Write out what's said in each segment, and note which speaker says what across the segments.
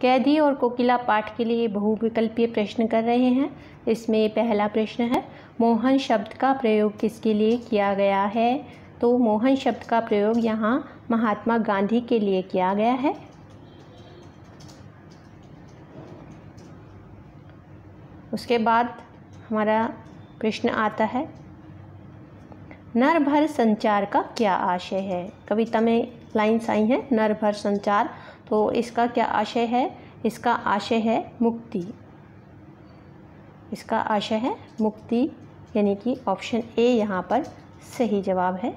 Speaker 1: कैदी और कोकिला पाठ के लिए बहुविकल्पीय प्रश्न कर रहे हैं। इसमें पहला प्रश्न है, मोहन शब्द का प्रयोग किसके लिए किया गया है? तो मोहन शब्द का प्रयोग यहाँ महात्मा गांधी के लिए किया गया है। उसके बाद हमारा प्रश्न आता है, नर भर संचार का क्या आशय है? कविता में लाइन्स आई हैं नर भर संचार, तो इसका क्या आशय है? इसका आशय है मुक्ति। इसका आशय है मुक्ति, यानी कि ऑप्शन ए यहाँ पर सही जवाब है।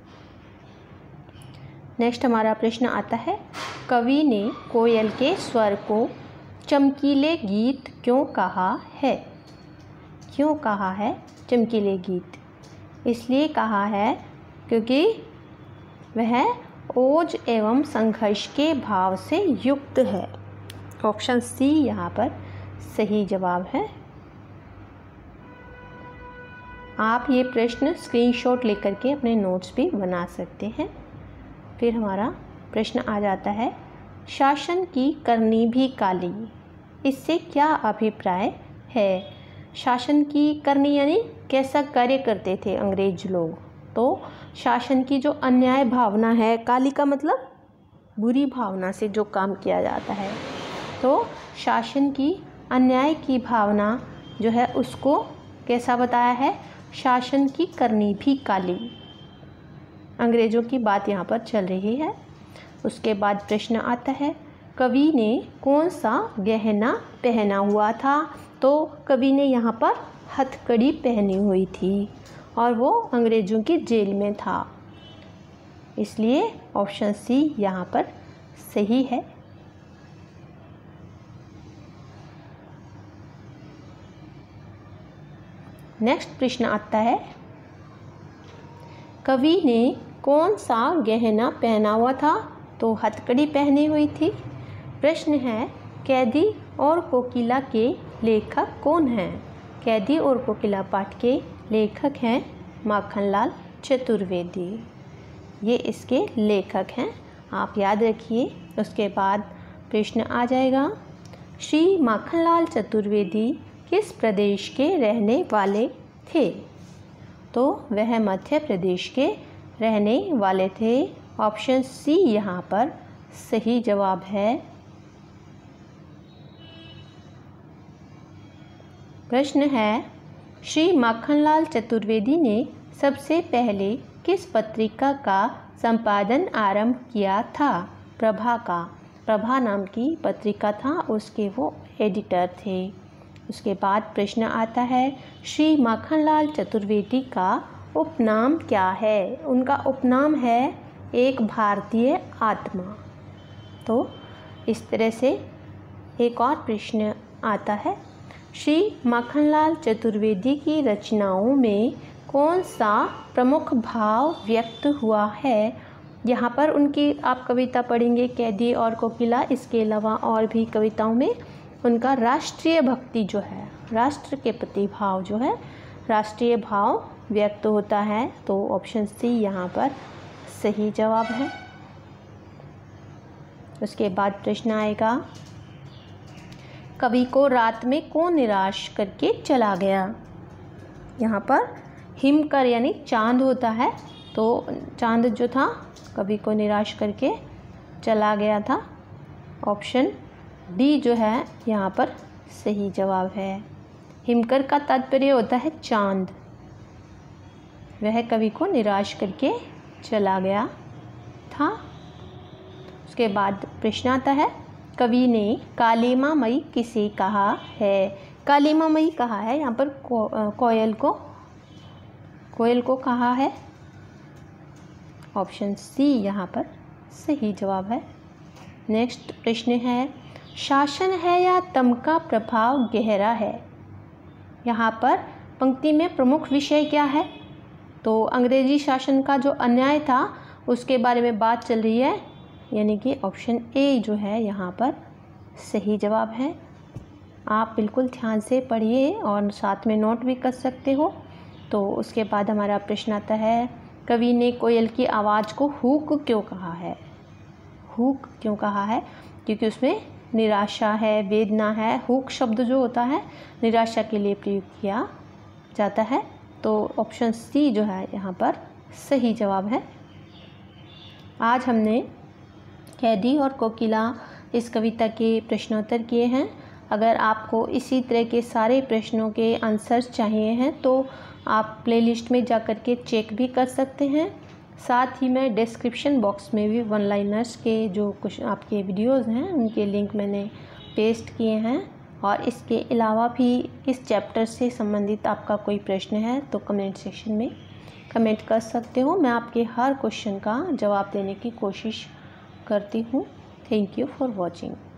Speaker 1: नेक्स्ट हमारा प्रश्न आता है, कवि ने कोयल के स्वर को चमकीले गीत क्यों कहा है? क्यों कहा है चमकीले गीत? इसलिए कहा है क्योंकि वह ओज एवं संघर्ष के भाव से युक्त है। ऑप्शन सी यहाँ पर सही जवाब है। आप ये प्रश्न स्क्रीनशॉट लेकर के अपने नोट्स भी बना सकते हैं। फिर हमारा प्रश्न आ जाता है, शासन की करनी भी काली, इससे क्या अभिप्राय है? शासन की करनी यानी कैसा कार्य करते थे अंग्रेज लोग, तो शासन की जो अन्याय भावना है, काली का मतलब बुरी भावना से जो काम किया जाता है, तो शासन की अन्याय की भावना जो है उसको कैसा बताया है? शासन की करनी भी काली। अंग्रेज़ों की बात यहाँ पर चल रही है। उसके बाद प्रश्न आता है, कवि ने कौन सा गहना पहना हुआ था? तो कवि ने यहाँ पर हथकड़ी पहनी हुई थी और वो अंग्रेज़ों की जेल में था, इसलिए ऑप्शन सी यहाँ पर सही है। नेक्स्ट प्रश्न आता है, कवि ने कौन सा गहना पहना हुआ था? तो हथकड़ी पहनी हुई थी। प्रश्न है, कैदी और कोकिला के लेखक कौन हैं? कैदी और कोकिला पाठ के लेखक हैं माखनलाल चतुर्वेदी, ये इसके लेखक हैं, आप याद रखिए। उसके बाद प्रश्न आ जाएगा, श्री माखनलाल चतुर्वेदी किस प्रदेश के रहने वाले थे? तो वह मध्य प्रदेश के रहने वाले थे। ऑप्शन सी यहाँ पर सही जवाब है। प्रश्न है, श्री माखनलाल चतुर्वेदी ने सबसे पहले किस पत्रिका का संपादन आरंभ किया था? प्रभा का। प्रभा नाम की पत्रिका था, उसके वो एडिटर थे। उसके बाद प्रश्न आता है, श्री माखनलाल चतुर्वेदी का उपनाम क्या है? उनका उपनाम है एक भारतीय आत्मा। तो इस तरह से एक और प्रश्न आता है, श्री माखनलाल चतुर्वेदी की रचनाओं में कौन सा प्रमुख भाव व्यक्त हुआ है? यहाँ पर उनकी आप कविता पढ़ेंगे कैदी और कोकिला, इसके अलावा और भी कविताओं में उनका राष्ट्रीय भक्ति जो है, राष्ट्र के प्रति भाव जो है, राष्ट्रीय भाव व्यक्त होता है। तो ऑप्शन सी यहाँ पर सही जवाब है। उसके बाद प्रश्न आएगा, कवि को रात में कौन निराश करके चला गया? यहाँ पर हिमकर यानी चांद होता है, तो चांद जो था कवि को निराश करके चला गया था। ऑप्शन डी जो है यहाँ पर सही जवाब है। हिमकर का तात्पर्य होता है चांद, वह कवि को निराश करके चला गया था। उसके बाद प्रश्न आता है, कवि ने कालीमा मई किसे कहा है? कालीमा मई कहा है यहाँ पर कोयल को कहा है। ऑप्शन सी यहाँ पर सही जवाब है। नेक्स्ट प्रश्न है, शासन है या तम का प्रभाव गहरा है? यहाँ पर पंक्ति में प्रमुख विषय क्या है? तो अंग्रेजी शासन का जो अन्याय था उसके बारे में बात चल रही है, यानी कि ऑप्शन ए जो है यहाँ पर सही जवाब है। आप बिल्कुल ध्यान से पढ़िए और साथ में नोट भी कर सकते हो। तो उसके बाद हमारा प्रश्न आता है, कवि ने कोयल की आवाज़ को हुक क्यों कहा है? हुक क्यों कहा है? क्योंकि उसमें निराशा है, वेदना है। हुक शब्द जो होता है निराशा के लिए प्रयोग किया जाता है। तो ऑप्शन सी जो है यहाँ पर सही जवाब है। आज हमने कैदी और कोकिला इस कविता के प्रश्नोत्तर किए हैं। अगर आपको इसी तरह के सारे प्रश्नों के आंसर्स चाहिए हैं तो आप प्लेलिस्ट में जा कर के चेक भी कर सकते हैं। साथ ही मैं डिस्क्रिप्शन बॉक्स में भी वन लाइनर्स के जो कुछ आपके वीडियोस हैं उनके लिंक मैंने पेस्ट किए हैं। और इसके अलावा भी इस चैप्टर से संबंधित आपका कोई प्रश्न है तो कमेंट सेक्शन में कमेंट कर सकते हो। मैं आपके हर क्वेश्चन का जवाब देने की कोशिश करती हूँ। Thank you for watching.